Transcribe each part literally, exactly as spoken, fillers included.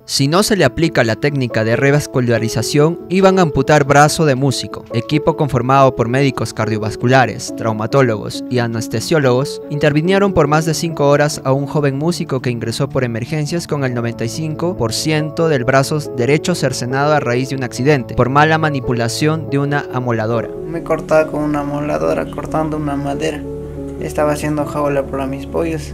Si no se le aplica la técnica de revascularización, iban a amputar brazo de músico. Equipo conformado por médicos cardiovasculares, traumatólogos y anestesiólogos, intervinieron por más de cinco horas a un joven músico que ingresó por emergencias con el noventa y cinco por ciento del brazo derecho cercenado a raíz de un accidente, por mala manipulación de una amoladora. Me cortaba con una amoladora, cortando una madera. Estaba haciendo jaula para mis pollos.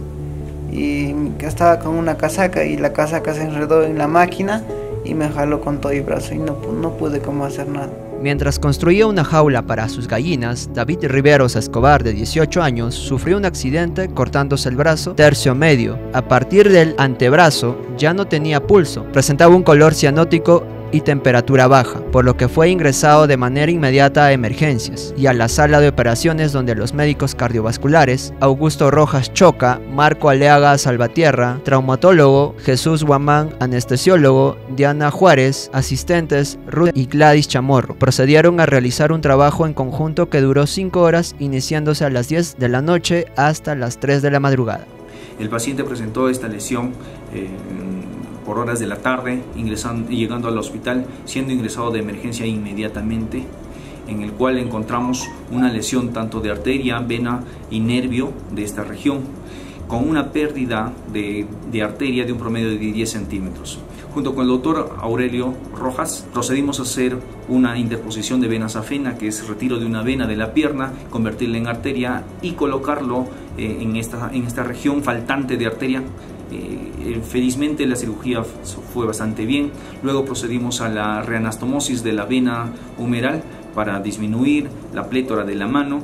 Y estaba con una casaca y la casaca se enredó en la máquina y me jaló con todo el brazo y no, no pude como hacer nada. Mientras construía una jaula para sus gallinas, David Riveros Escobar, de dieciocho años, sufrió un accidente cortándose el brazo tercio medio. A partir del antebrazo ya no tenía pulso, presentaba un color cianótico y temperatura baja, por lo que fue ingresado de manera inmediata a emergencias y a la sala de operaciones, donde los médicos cardiovasculares Augusto Rojas Choca, Marco Aleaga Salvatierra, traumatólogo Jesús Guamán, anestesiólogo Diana Juárez, asistentes Ruth y Gladys Chamorro, procedieron a realizar un trabajo en conjunto que duró cinco horas, iniciándose a las diez de la noche hasta las tres de la madrugada. El paciente presentó esta lesión eh, por horas de la tarde, ingresando y llegando al hospital, siendo ingresado de emergencia inmediatamente, en el cual encontramos una lesión tanto de arteria, vena y nervio de esta región, con una pérdida de, de arteria de un promedio de diez centímetros. Junto con el doctor Aurelio Rojas procedimos a hacer una interposición de vena safena, que es retiro de una vena de la pierna, convertirla en arteria y colocarlo eh, en, esta, en esta región faltante de arteria. Eh, felizmente la cirugía fue bastante bien. Luego procedimos a la reanastomosis de la vena humeral para disminuir la plétora de la mano,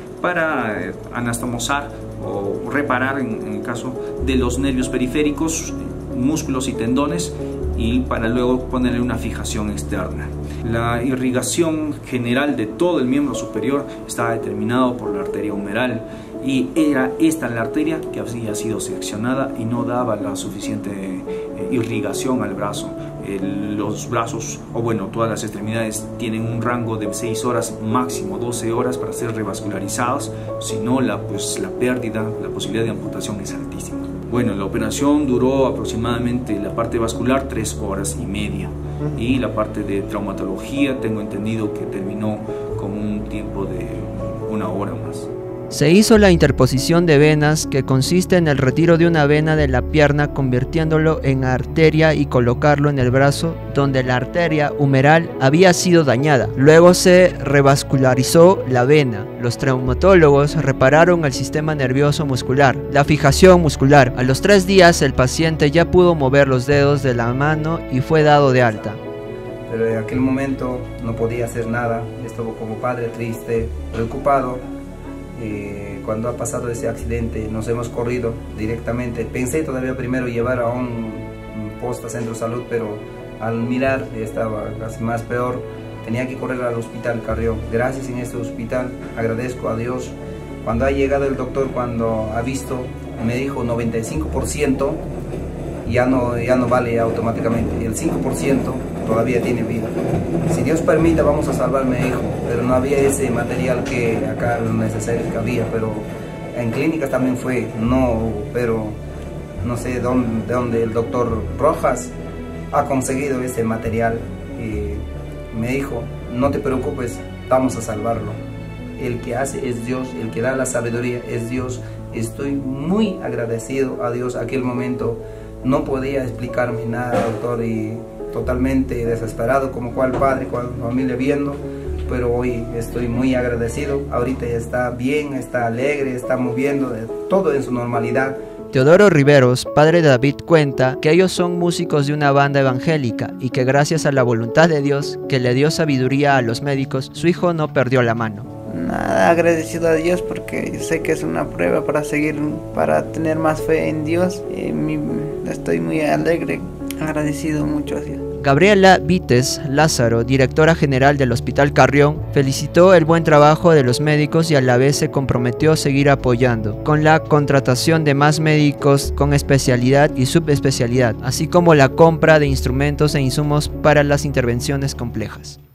para eh, anastomosar o reparar en, en el caso de los nervios periféricos, músculos y tendones, y para luego ponerle una fijación externa. La irrigación general de todo el miembro superior estaba determinado por la arteria humeral, y era esta la arteria que había sido seccionada y no daba la suficiente eh, irrigación al brazo. El, los brazos, o bueno, todas las extremidades tienen un rango de seis horas, máximo doce horas para ser revascularizados, si no la, pues, la pérdida, la posibilidad de amputación es altísima. Bueno, la operación duró aproximadamente, la parte vascular, tres horas y media, y la parte de traumatología tengo entendido que terminó con un tiempo de una hora más. Se hizo la interposición de venas, que consiste en el retiro de una vena de la pierna convirtiéndolo en arteria y colocarlo en el brazo donde la arteria humeral había sido dañada. Luego se revascularizó la vena. Los traumatólogos repararon el sistema nervioso muscular, la fijación muscular. A los tres días el paciente ya pudo mover los dedos de la mano y fue dado de alta. Pero en aquel momento no podía hacer nada, estuvo como padre triste, preocupado. Eh, cuando ha pasado ese accidente nos hemos corrido directamente. Pensé todavía primero llevar a un, un posta centro de salud, pero al mirar estaba casi más peor. Tenía que correr al hospital Carrión. Gracias en este hospital, agradezco a Dios. Cuando ha llegado el doctor, cuando ha visto, me dijo noventa y cinco por ciento ya no, ya no vale automáticamente, el cinco por ciento todavía tiene vida. Si Dios permite vamos a salvar a mi hijo, pero no había ese material que acá lo necesario que había, pero en clínicas también fue, no, pero no sé dónde, de dónde el doctor Rojas ha conseguido ese material y me dijo, no te preocupes, vamos a salvarlo. El que hace es Dios, el que da la sabiduría es Dios. Estoy muy agradecido a Dios. Aquel momento no podía explicarme nada, doctor, y totalmente desesperado, como cual padre, cual familia viendo, pero hoy estoy muy agradecido. Ahorita ya está bien, está alegre, está moviendo, todo en su normalidad. Teodoro Riveros, padre de David, cuenta que ellos son músicos de una banda evangélica y que gracias a la voluntad de Dios, que le dio sabiduría a los médicos, su hijo no perdió la mano. Nada, agradecido a Dios porque sé que es una prueba para seguir, para tener más fe en Dios. Eh, mi, estoy muy alegre, agradecido mucho a Dios. Gabriela Vites Lázaro, directora general del Hospital Carrión, felicitó el buen trabajo de los médicos y a la vez se comprometió a seguir apoyando con la contratación de más médicos con especialidad y subespecialidad, así como la compra de instrumentos e insumos para las intervenciones complejas.